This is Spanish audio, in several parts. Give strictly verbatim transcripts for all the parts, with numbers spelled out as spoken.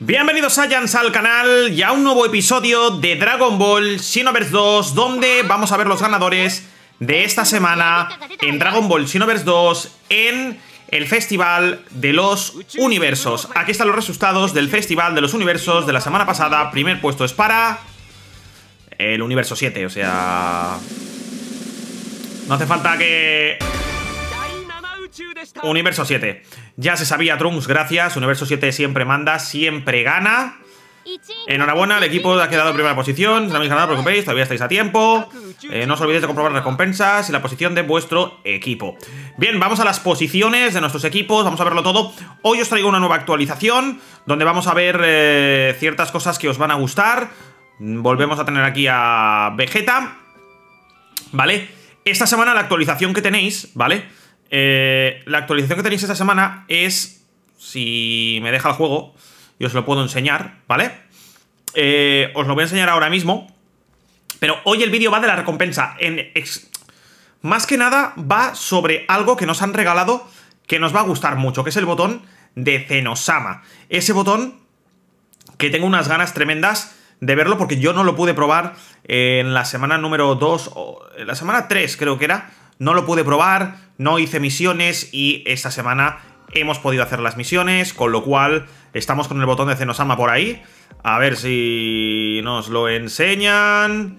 Bienvenidos Saiyans al canal y a un nuevo episodio de Dragon Ball Xenoverse dos, donde vamos a ver los ganadores de esta semana en Dragon Ball Xenoverse dos en el Festival de los Universos. Aquí están los resultados del Festival de los Universos de la semana pasada. Primer puesto es para el Universo siete, o sea... no hace falta que... Universo siete. Ya se sabía, Trunks, gracias. Universo siete siempre manda, siempre gana. Enhorabuena, el equipo ha quedado en primera posición. Si no habéis ganado, no os preocupéis, todavía estáis a tiempo. eh, No os olvidéis de comprobar las recompensas y la posición de vuestro equipo. Bien, vamos a las posiciones de nuestros equipos. Vamos a verlo todo. Hoy os traigo una nueva actualización donde vamos a ver eh, ciertas cosas que os van a gustar. Volvemos a tener aquí a Vegeta, ¿vale? Esta semana la actualización que tenéis, ¿vale? Eh, la actualización que tenéis esta semana es, si me deja el juego y os lo puedo enseñar, ¿vale? Eh, os lo voy a enseñar ahora mismo. Pero hoy el vídeo va de la recompensa en ex... Más que nada va sobre algo que nos han regalado, que nos va a gustar mucho, que es el botón de Zenosama. Ese botón que tengo unas ganas tremendas de verlo, porque yo no lo pude probar en la semana número dos, o en la semana tres creo que era. No lo pude probar, no hice misiones y esta semana hemos podido hacer las misiones, con lo cual estamos con el botón de Zenosama por ahí. A ver si nos lo enseñan.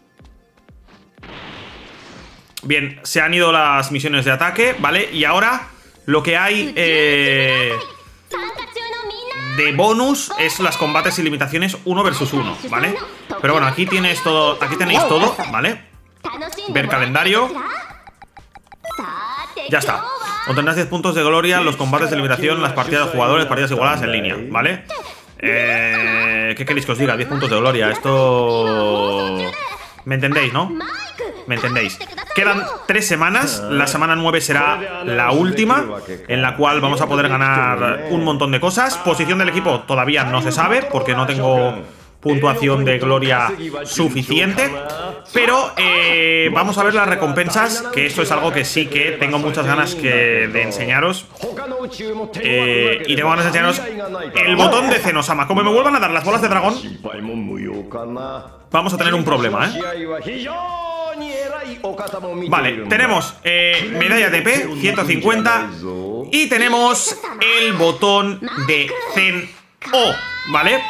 Bien, se han ido las misiones de ataque, ¿vale? Y ahora lo que hay eh, de bonus es las combates y limitaciones uno versus uno, ¿vale? Pero bueno, aquí tienes todo, aquí tenéis todo, ¿vale? Ver calendario. Ya está. Obtendrás diez puntos de gloria en los combates de limitación, las partidas de jugadores, partidas igualadas en línea, ¿vale? Eh, ¿Qué queréis que os diga? diez puntos de gloria. Esto... ¿me entendéis, no? ¿Me entendéis? Quedan tres semanas. La semana nueve será la última, en la cual vamos a poder ganar un montón de cosas. Posición del equipo todavía no se sabe, porque no tengo puntuación de gloria suficiente. Pero eh, vamos a ver las recompensas, que esto es algo que sí que tengo muchas ganas que, de enseñaros. eh, Y tengo ganas de enseñaros el botón de Zenosama. Como me vuelvan a dar las bolas de dragón, vamos a tener un problema, ¿eh? Vale, tenemos eh, medalla de P, ciento cincuenta. Y tenemos el botón de Zen-O, ¿vale?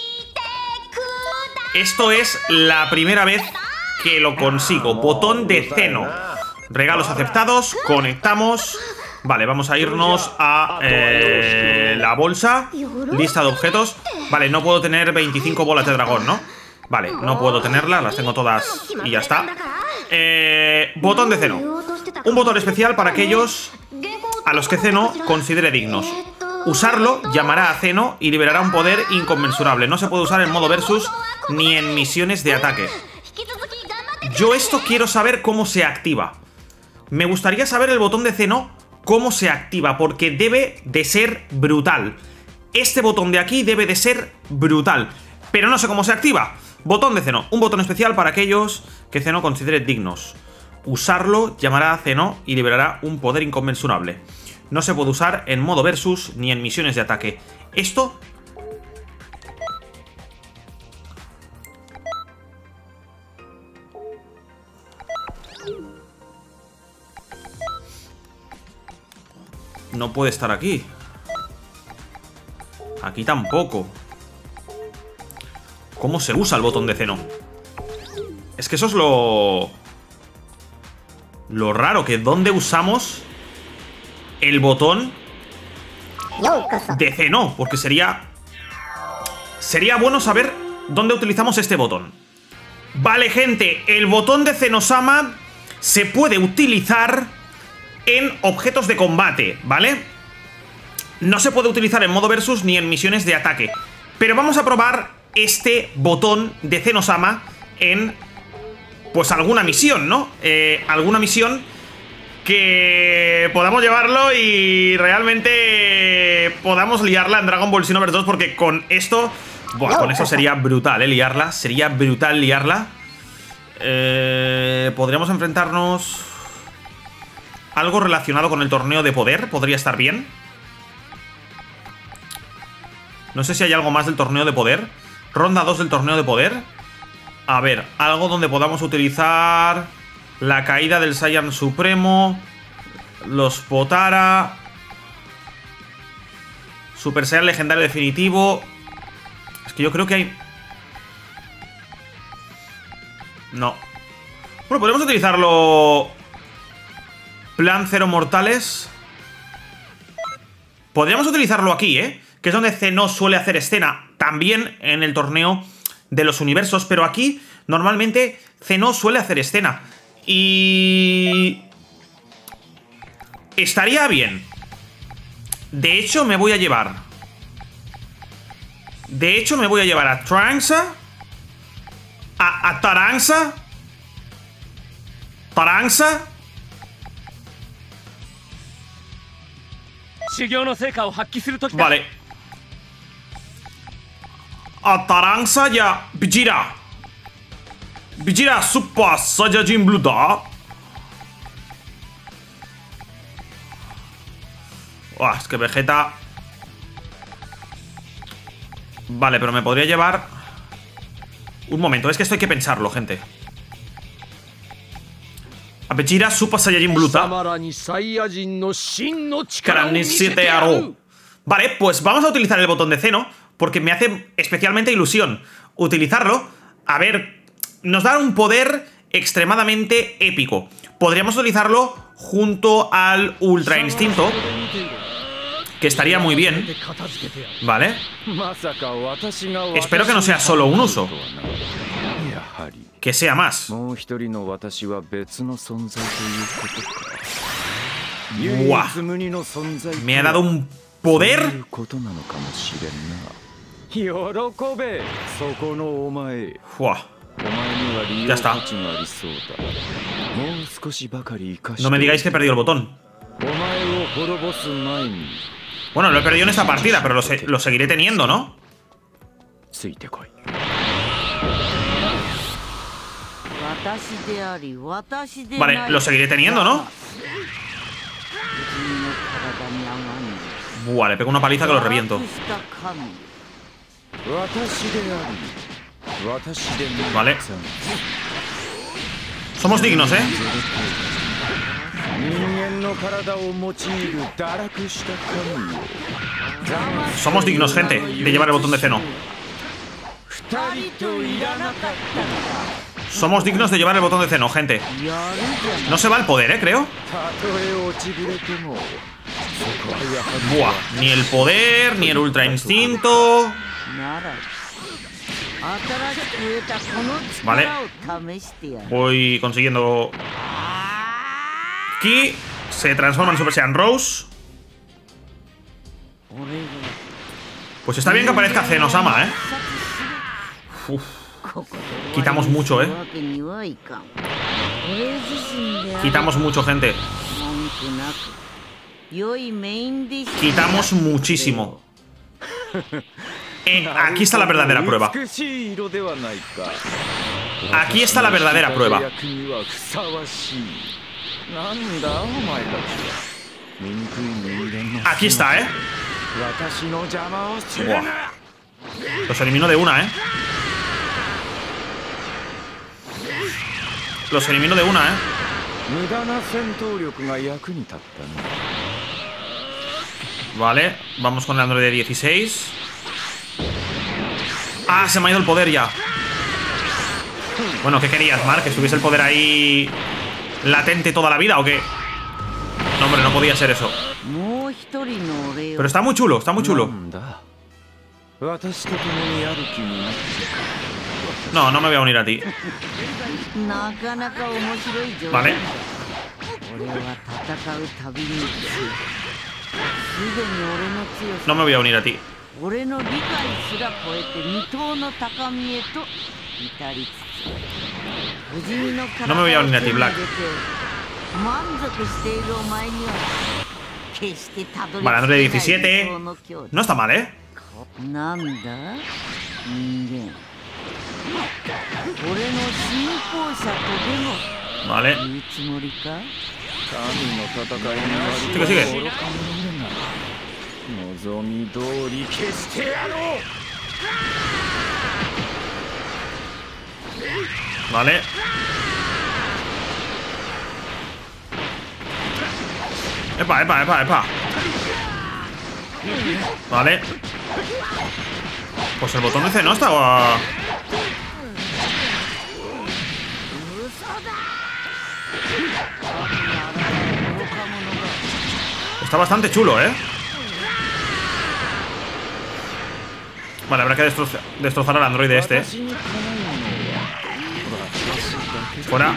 Esto es la primera vez que lo consigo. Botón de Zeno. Regalos aceptados. Conectamos. Vale, vamos a irnos a eh, la bolsa. Lista de objetos. Vale, no puedo tener veinticinco bolas de dragón, ¿no? Vale, no puedo tenerlas. Las tengo todas y ya está. eh, Botón de Zeno. Un botón especial para aquellos a los que Zeno considere dignos. Usarlo llamará a Zeno y liberará un poder inconmensurable. No se puede usar en modo versus ni en misiones de ataque. Yo esto quiero saber cómo se activa. Me gustaría saber el botón de Zeno cómo se activa, porque debe de ser brutal. Este botón de aquí debe de ser brutal, pero no sé cómo se activa. Botón de Zeno, un botón especial para aquellos que Zeno considere dignos. Usarlo llamará a Zeno y liberará un poder inconmensurable. No se puede usar en modo versus ni en misiones de ataque. Esto... no puede estar aquí. Aquí tampoco. ¿Cómo se usa el botón de Zeno? Es que eso es lo... lo raro, que ¿dónde usamos el botón de Zeno? Porque sería... sería bueno saber dónde utilizamos este botón. Vale, gente, el botón de Zenosama se puede utilizar en objetos de combate, ¿vale? No se puede utilizar en modo versus ni en misiones de ataque. Pero vamos a probar este botón de Zenosama en... pues alguna misión, ¿no? Eh, alguna misión que podamos llevarlo y realmente podamos liarla en Dragon Ball Xenoverse dos, porque con esto... buah, con eso sería brutal, ¿eh? Liarla. Sería brutal liarla. Eh, podríamos enfrentarnos... algo relacionado con el torneo de poder. Podría estar bien. No sé si hay algo más del torneo de poder. Ronda dos del torneo de poder. A ver, algo donde podamos utilizar la caída del Saiyan Supremo, los Potara, Super Saiyan legendario definitivo. Es que yo creo que hay... No. Bueno, podemos utilizarlo. Plan cero mortales. Podríamos utilizarlo aquí, ¿eh? Que es donde Zeno suele hacer escena. También en el torneo de los universos. Pero aquí, normalmente, Zeno suele hacer escena. Y... estaría bien. De hecho, me voy a llevar... De hecho, me voy a llevar a Trunks. A, a Taranxa. Taranxa. Vale. A Taranxa y a Vegeta. Vegeta Super Saiyajin Blue da. Uah, es que Vegeta... Vale, pero me podría llevar... Un momento, es que esto hay que pensarlo, gente. A Vegeta Super Saiyajin Blue da. Vale, pues vamos a utilizar el botón de Zeno, porque me hace especialmente ilusión utilizarlo. A ver, nos da un poder extremadamente épico. Podríamos utilizarlo junto al Ultra Instinto, que estaría muy bien. Vale. Espero que no sea solo un uso, que sea más. Buah. Me ha dado un poder. Buah. Ya está. No me digáis que he perdido el botón. Bueno, lo he perdido en esta partida, pero lo, se lo seguiré teniendo, ¿no? Vale, lo seguiré teniendo, ¿no? Buah, le pego una paliza que lo reviento. Vale. Somos dignos, ¿eh? Somos dignos, gente, de llevar el botón de Zeno. Somos dignos de llevar el botón de Zeno, gente. No se va el poder, ¿eh? Creo. Buah, ni el poder, ni el Ultra Instinto. Vale. Voy consiguiendo... Ki se transforma en Super Saiyan Rose. Pues está bien que aparezca Zeno-sama, ¿eh? Uf. Quitamos mucho, ¿eh? Quitamos mucho, gente. Quitamos muchísimo. Eh, aquí está la verdadera prueba. Aquí está la verdadera prueba. Aquí está, ¿eh? Buah. Los elimino de una, ¿eh? Los elimino de una, ¿eh? Vale, vamos con el Android dieciséis. Ah, se me ha ido el poder ya. Bueno, ¿qué querías, Mark? ¿Que estuviese el poder ahí latente toda la vida o qué? No, hombre, no podía ser eso. Pero está muy chulo, está muy chulo. No, no me voy a unir a ti. Vale. No me voy a unir a ti. No me voy a unir a ti, Black. Vale, Android diecisiete. No está mal, ¿eh? Vale. Sigue, sigue. Vale. Epa, epa, epa, epa. Vale. Pues el botón de C no estaba... Está bastante chulo, ¿eh? Vale, habrá que destrozar, destrozar al androide este. Fuera.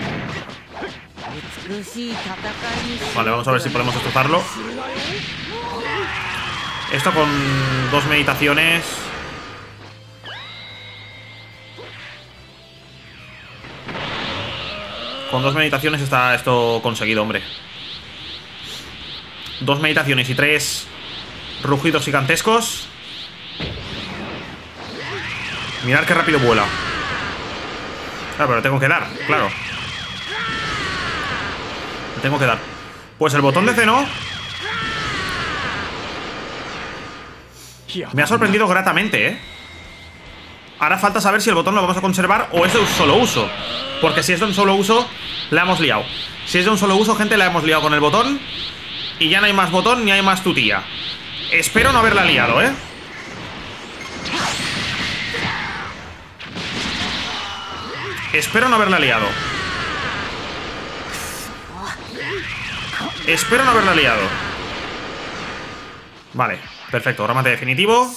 Vale, vamos a ver si podemos destrozarlo. Esto con dos meditaciones. Con dos meditaciones está esto conseguido, hombre. Dos meditaciones y tres rugidos gigantescos. Mirad qué rápido vuela. Claro, pero tengo que dar, claro. Tengo que dar. Pues el botón de Zeno me ha sorprendido gratamente, ¿eh? Ahora falta saber si el botón lo vamos a conservar o es de un solo uso. Porque si es de un solo uso, la hemos liado. Si es de un solo uso, gente, la hemos liado con el botón. Y ya no hay más botón ni hay más tutía. Espero no haberla liado, ¿eh? Espero no haberla liado. Espero no haberla liado. Vale, perfecto, remate definitivo.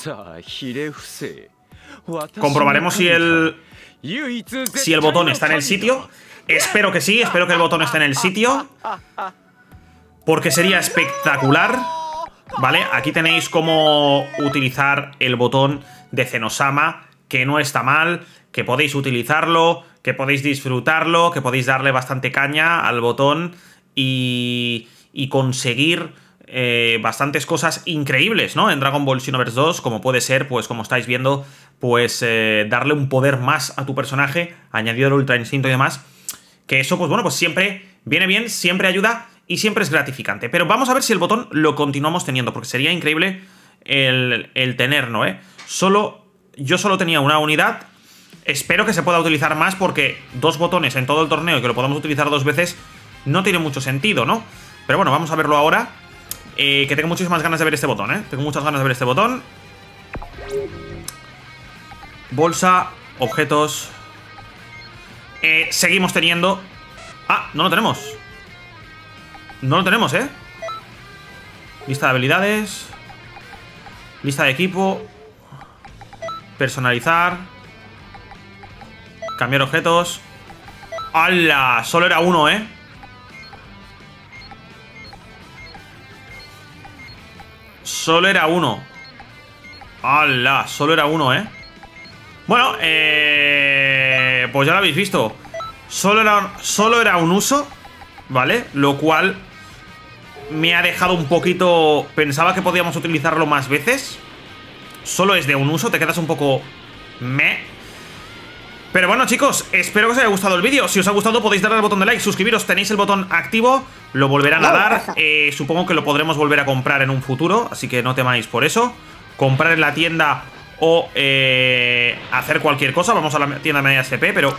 Comprobaremos si el... Si el botón está en el sitio. Espero que sí, espero que el botón esté en el sitio. Porque sería espectacular. Vale, aquí tenéis cómo utilizar el botón de Zenosama, que no está mal, que podéis utilizarlo, que podéis disfrutarlo, que podéis darle bastante caña al botón y, y conseguir eh, bastantes cosas increíbles, ¿no? En Dragon Ball Xenoverse dos, como puede ser, pues como estáis viendo, pues eh, darle un poder más a tu personaje, añadido el Ultra Instinto y demás, que eso, pues bueno, pues siempre viene bien, siempre ayuda y siempre es gratificante. Pero vamos a ver si el botón lo continuamos teniendo, porque sería increíble el, el tenerlo, ¿eh? Solo, yo solo tenía una unidad. Espero que se pueda utilizar más, porque dos botones en todo el torneo y que lo podamos utilizar dos veces no tiene mucho sentido, ¿no? Pero bueno, vamos a verlo ahora. Eh, que tengo muchísimas ganas de ver este botón, ¿eh? Tengo muchas ganas de ver este botón. Bolsa, objetos. Eh, seguimos teniendo... Ah, no lo tenemos. No lo tenemos, ¿eh? Lista de habilidades. Lista de equipo. Personalizar. Cambiar objetos. ¡Hala! Solo era uno, ¿eh? Solo era uno. ¡Hala! Solo era uno, ¿eh? Bueno, eh... pues ya lo habéis visto. Solo era, solo era un uso, ¿vale? Lo cual me ha dejado un poquito... Pensaba que podíamos utilizarlo más veces. Solo es de un uso, te quedas un poco... meh. Pero bueno, chicos, espero que os haya gustado el vídeo. Si os ha gustado podéis darle al botón de like, suscribiros, tenéis el botón activo. Lo volverán a dar, eh, supongo que lo podremos volver a comprar en un futuro, así que no temáis por eso. Comprar en la tienda o eh, hacer cualquier cosa. Vamos a la tienda de media S P, pero...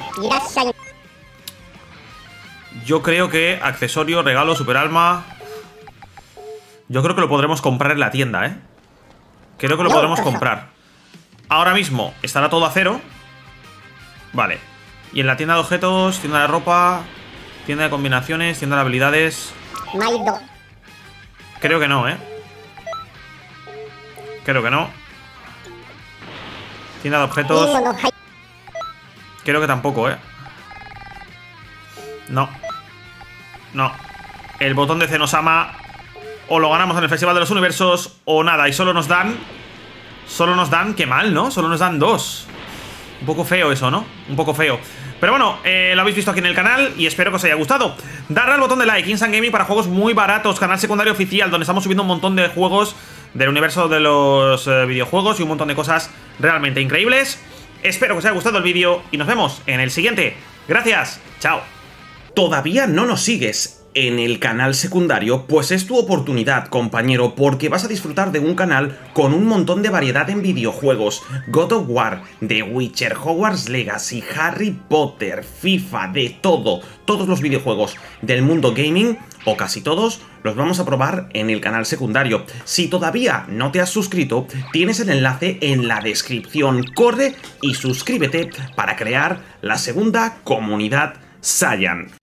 yo creo que accesorio, regalo, superalma... Yo creo que lo podremos comprar en la tienda, ¿eh? Creo que lo podremos comprar. Ahora mismo estará todo a cero. Vale. Y en la tienda de objetos, tienda de ropa, tienda de combinaciones, tienda de habilidades... Creo que no, ¿eh? Creo que no. Tienda de objetos... Creo que tampoco, ¿eh? No. No. El botón de Zenosama o lo ganamos en el Festival de los Universos o nada. Y solo nos dan... Solo nos dan... Qué mal, ¿no? Solo nos dan dos. Un poco feo eso, ¿no? Un poco feo. Pero bueno, eh, lo habéis visto aquí en el canal y espero que os haya gustado. Darle al botón de like, Instant Gaming, para juegos muy baratos. Canal secundario oficial, donde estamos subiendo un montón de juegos del universo de los eh, videojuegos y un montón de cosas realmente increíbles. Espero que os haya gustado el vídeo y nos vemos en el siguiente. Gracias, chao. ¿Todavía no nos sigues en el canal secundario, pues es tu oportunidad, compañero, porque vas a disfrutar de un canal con un montón de variedad en videojuegos. God of War, The Witcher, Hogwarts Legacy, Harry Potter, FIFA, de todo. Todos los videojuegos del mundo gaming, o casi todos, los vamos a probar en el canal secundario. Si todavía no te has suscrito, tienes el enlace en la descripción. Corre y suscríbete para crear la segunda comunidad Saiyan.